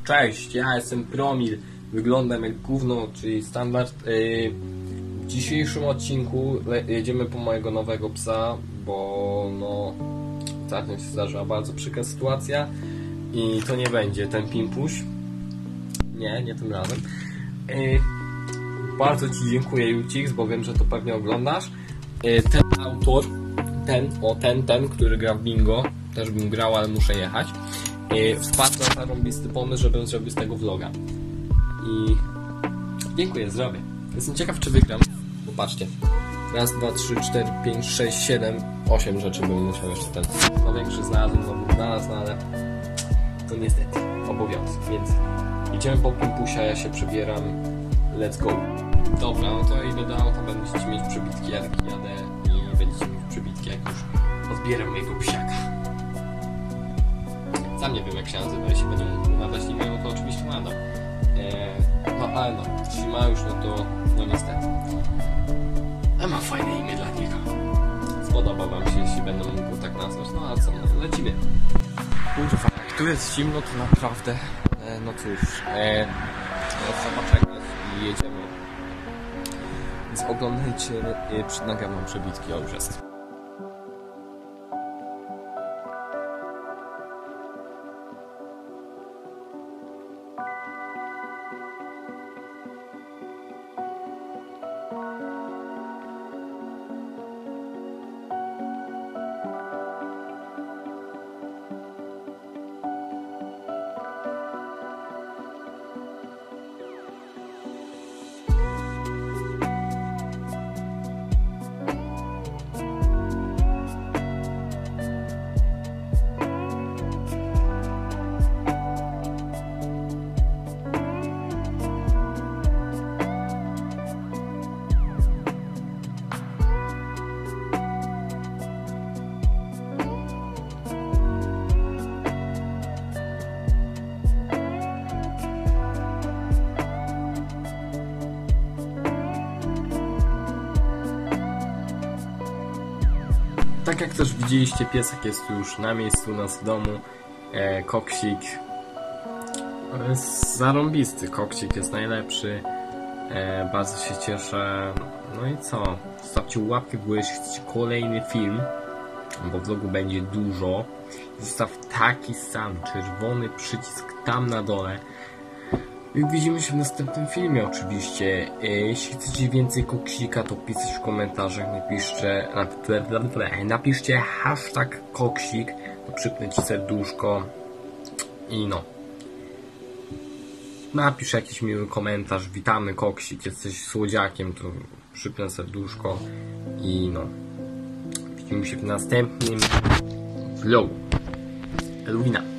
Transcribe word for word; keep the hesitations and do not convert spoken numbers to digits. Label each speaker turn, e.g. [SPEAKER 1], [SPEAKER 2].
[SPEAKER 1] Cześć, ja jestem Promil, wyglądam jak gówno, czyli standard. Yy, w dzisiejszym odcinku jedziemy po mojego nowego psa, bo no ostatnio się zdarzyła bardzo przykra sytuacja i to nie będzie ten Pimpuś. Nie, nie tym razem. Yy, bardzo Ci dziękuję, Jucix, bo wiem, że to pewnie oglądasz. Yy, ten autor, ten, o ten, ten, który gra w bingo, też bym grał, ale muszę jechać. Yy, wpadł na zarąbisty pomysł, żebym zrobił z tego vloga. I dziękuję, zrobię. Jestem ciekaw, czy wygram. Bo patrzcie. Raz, dwa, trzy, cztery, pięć, sześć, siedem, osiem rzeczy bym musiał jeszcze ten. No większy znalazłem, no bym znalazł, no ale to niestety obowiązek, więc idziemy po Pimpusia, ja się przebieram. Let's go. Dobra, no to idę do auta, będziecie mieć przebitki, jak jadę i będziecie mieć przebitki, jak już odbieram mojego psiaka. Sam nie wiem, jak się nazywa, jeśli będę mógł nadać imię, no to oczywiście nadam. Eee, no ale no, jeśli ma już, no to no niestety. A ma fajne imię dla niego. Spodoba wam się, jeśli będę mógł tak nazwać, no a co, no lecimy. Kurwa, jak tu jest zimno, to naprawdę, e, no cóż, e, no, trzeba czekać i jedziemy. Więc oglądajcie, e, przed nogami mam przebitki, o już jest. Tak jak też widzieliście, piesek jest już na miejscu u nas w domu. E, koksik jest zarąbisty, koksik jest najlepszy. E, bardzo się cieszę. No i co? Zostawcie łapkę w górę, jeśli chcecie kolejny film, bo vlogu będzie dużo. Zostaw taki sam czerwony przycisk tam na dole. I widzimy się w następnym filmie oczywiście. Jeśli chcecie więcej koksika, to pisać w komentarzach. Napiszcie, napiszcie hashtag koksik, to przypnę ci serduszko. I no. Napisz jakiś miły komentarz. Witamy koksik, jesteś słodziakiem, to przypnę serduszko. I no. Widzimy się w następnym vlogu. Eluwina.